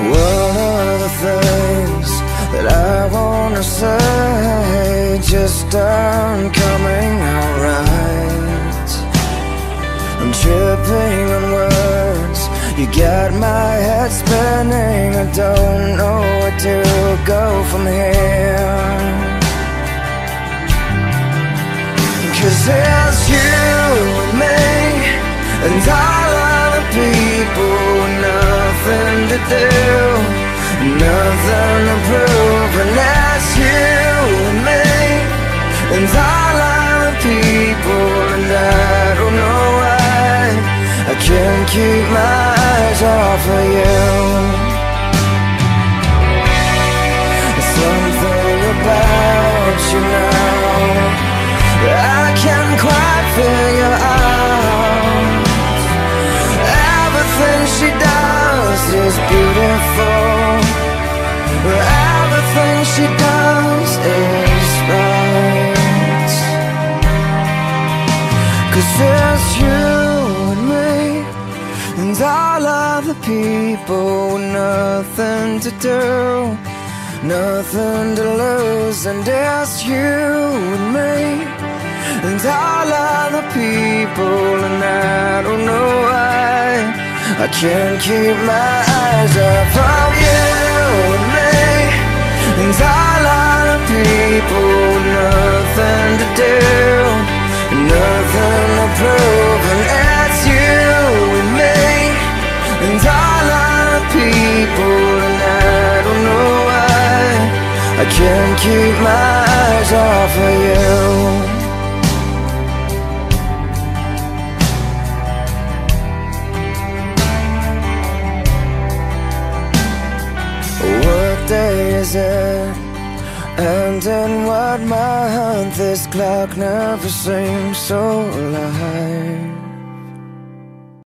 What are the things that I wanna say just aren't coming out right? I'm tripping on words, you got my head spinning. I don't know where to go from here. 'Cause it's you and me and all other people with nothing to do, nothing to prove. And that's you and me and all other people, and I don't know why I can't keep my eyes off of you. Something about you now I can't quite figure out. Everything she does is beautiful. Everything she does is right. 'Cause it's you and me and all other people with nothing to do, nothing to lose. And it's you and me and all other people, and I don't know why I can't keep my eyes off of you and me and all other people with nothing to do, nothing to prove. And it's you and me and all other people, and I don't know why I can't keep my eyes off of you. What day is it? And in what month? This clock never seems so alive.